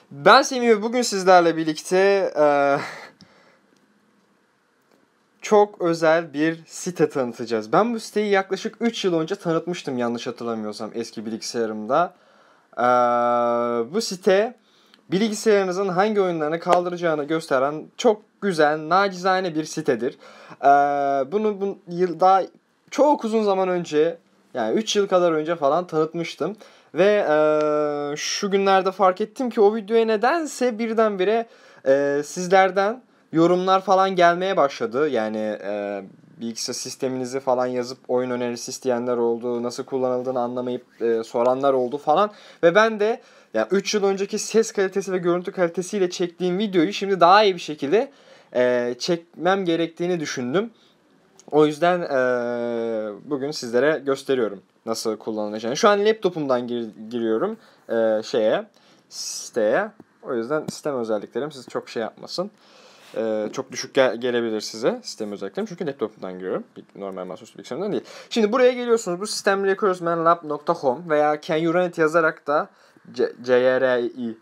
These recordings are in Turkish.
Ben Semih ve bugün sizlerle birlikte çok özel bir site tanıtacağız. Ben bu siteyi yaklaşık 3 yıl önce tanıtmıştım yanlış hatırlamıyorsam eski bilgisayarımda. Eee, Bu site bilgisayarınızın hangi oyunlarını kaldıracağını gösteren çok güzel, nacizane bir sitedir. Bunu daha çok uzun zaman önce, yani 3 yıl kadar önce falan tanıtmıştım. Ve şu günlerde fark ettim ki o videoya nedense birdenbire sizlerden yorumlar falan gelmeye başladı. Yani bilgisayar sisteminizi falan yazıp oyun önerisi isteyenler oldu. Nasıl kullanıldığını anlamayıp soranlar oldu falan. Ve ben de yani 3 yıl önceki ses kalitesi ve görüntü kalitesiyle çektiğim videoyu şimdi daha iyi bir şekilde çekmem gerektiğini düşündüm. O yüzden bugün sizlere gösteriyorum nasıl kullanılacağını. Şu an laptopumdan giriyorum siteye. O yüzden sistem özelliklerim sizi çok şey yapmasın. Çok düşük gelebilir size sistem özelliklerim. Çünkü laptopumdan giriyorum. Normal masaüstü bilgisayarımdan değil. Şimdi buraya geliyorsunuz. Bu systemrecursmanlab.com veya Can You Run It yazarak da CRI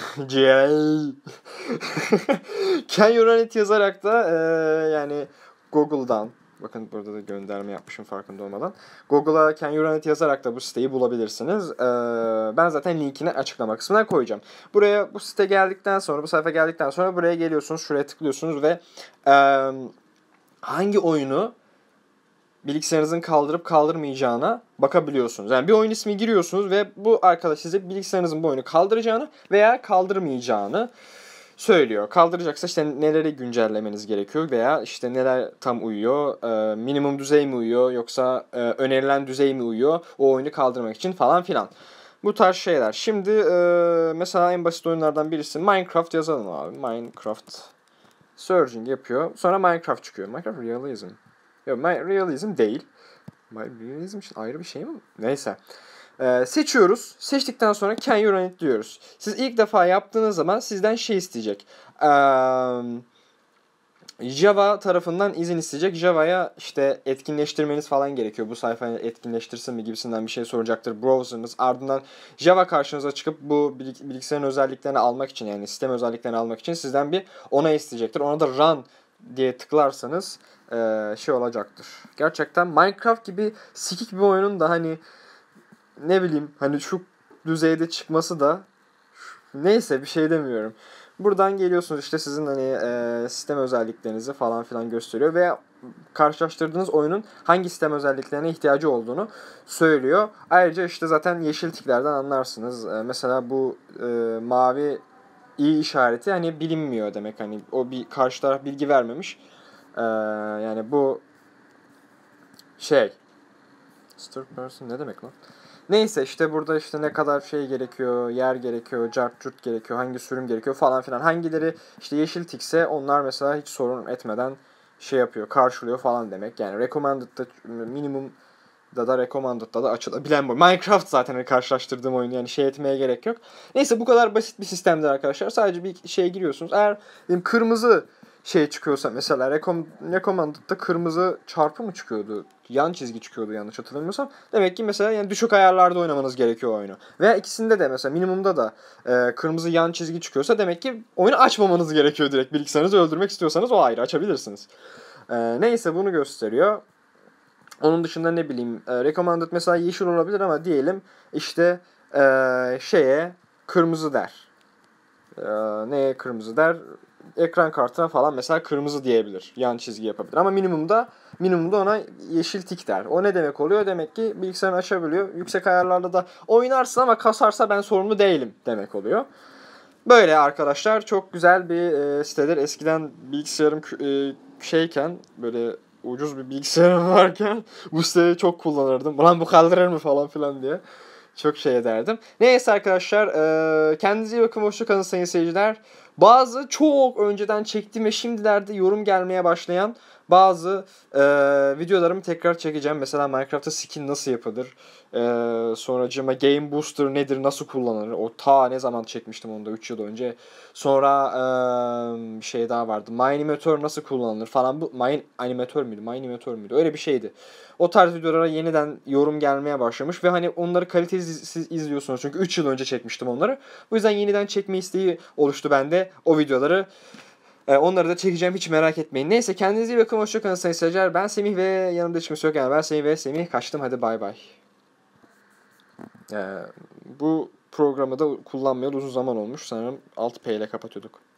Can You Run It yazarak da yani Google'dan, bakın burada da gönderme yapmışım farkında olmadan, Google'a Can You Run It yazarak da bu siteyi bulabilirsiniz. Ben zaten linkini açıklama kısmına koyacağım. Buraya bu site geldikten sonra, bu sayfa geldikten sonra buraya geliyorsunuz. Şuraya tıklıyorsunuz ve hangi oyunu bilgisayarınızın kaldırıp kaldırmayacağına bakabiliyorsunuz. Yani bir oyun ismi giriyorsunuz ve bu arkadaş size bilgisayarınızın bu oyunu kaldıracağını veya kaldırmayacağını söylüyor. Kaldıracaksa işte neleri güncellemeniz gerekiyor veya işte neler tam uyuyor, minimum düzey mi uyuyor yoksa önerilen düzey mi uyuyor o oyunu kaldırmak için falan filan. Bu tarz şeyler. Şimdi mesela en basit oyunlardan birisi Minecraft yazalım abi. Minecraft searching yapıyor. Sonra Minecraft çıkıyor. Minecraft Realism. Yok, Realism değil. Realism için ayrı bir şey mi? Neyse. Seçiyoruz. Seçtikten sonra Can You Run It diyoruz. Siz ilk defa yaptığınız zaman sizden şey isteyecek. Java tarafından izin isteyecek. Java'ya işte etkinleştirmeniz falan gerekiyor. Bu sayfayı etkinleştirsin mi gibisinden bir şey soracaktır browser'ınız. Ardından Java karşınıza çıkıp bu bilgisayarın özelliklerini almak için, yani sistem özelliklerini almak için sizden bir onay isteyecektir. Ona da run diye tıklarsanız şey olacaktır. Gerçekten Minecraft gibi sikik bir oyunun da hani ne bileyim hani şu düzeyde çıkması da, neyse bir şey demiyorum. Buradan geliyorsunuz işte sizin hani sistem özelliklerinizi falan filan gösteriyor ve karşılaştırdığınız oyunun hangi sistem özelliklerine ihtiyacı olduğunu söylüyor. Ayrıca işte zaten yeşil tiklerden anlarsınız. Mesela bu mavi i işareti hani bilinmiyor demek, hani o bir karşı taraf bilgi vermemiş. Yani bu şey third person ne demek lan? Neyse işte burada işte ne kadar şey gerekiyor, yer gerekiyor, cart curt gerekiyor, hangi sürüm gerekiyor falan filan. Hangileri işte yeşil tikse onlar mesela hiç sorun etmeden şey yapıyor, karşılıyor falan demek. Yani recommended'da, minimum'da da recommended'da da açılabilen bu. Minecraft zaten hani karşılaştırdığım oyun, yani şey etmeye gerek yok. Neyse bu kadar basit bir sistemdir arkadaşlar. Sadece bir şeye giriyorsunuz. Eğer kırmızı şey çıkıyorsa mesela recommended'da kırmızı çarpı mı çıkıyordu? Yan çizgi çıkıyordu yanlış hatırlamıyorsam. Demek ki mesela yani düşük ayarlarda oynamanız gerekiyor oyunu. Veya ikisinde de mesela minimumda da kırmızı yan çizgi çıkıyorsa demek ki oyunu açmamanız gerekiyor direkt. Bilgisayarınızı öldürmek istiyorsanız o ayrı açabilirsiniz. Neyse bunu gösteriyor. Onun dışında ne bileyim recommended mesela yeşil olabilir ama diyelim işte şeye kırmızı der. Neye kırmızı der? Ekran kartına falan mesela kırmızı diyebilir. Yan çizgi yapabilir. Ama minimumda ona yeşil tik der. O ne demek oluyor? Demek ki bilgisayarını açabiliyor. Yüksek ayarlarla da oynarsın ama kasarsa ben sorumlu değilim demek oluyor. Böyle arkadaşlar, çok güzel bir sitedir. Eskiden bilgisayarım şeyken, böyle ucuz bir bilgisayarım varken bu siteyi çok kullanırdım. Ulan bu kaldırır mı falan filan diye. Çok şey ederdim. Neyse arkadaşlar, kendinize iyi bakın. Hoşça kalın sayın seyirciler. bazı çok önceden çektiğim ve şimdilerde yorum gelmeye başlayan bazı videolarımı tekrar çekeceğim. Mesela Minecraft'ta skin nasıl yapılır? Sonracığıma Game Booster nedir? Nasıl kullanılır? O ta ne zaman çekmiştim onu da 3 yıl önce. Sonra bir şey daha vardı. Minimator nasıl kullanılır falan. Bu Animator müydü? Minimator müydü? Öyle bir şeydi. O tarz videolara yeniden yorum gelmeye başlamış ve hani onları kalitesiz izliyorsunuz. Çünkü 3 yıl önce çekmiştim onları. Bu yüzden yeniden çekme isteği oluştu bende o videoları. Onları da çekeceğim, hiç merak etmeyin. Neyse, kendinize iyi bakın. Hoşça kalın sayın seyirciler. Ben Semih ve yanımda hiç kimse yok. Yani ben Semih ve Semih kaçtım. Hadi bay bay. Bu programı da kullanmayalı uzun zaman olmuş. Sanırım 6P ile kapatıyorduk.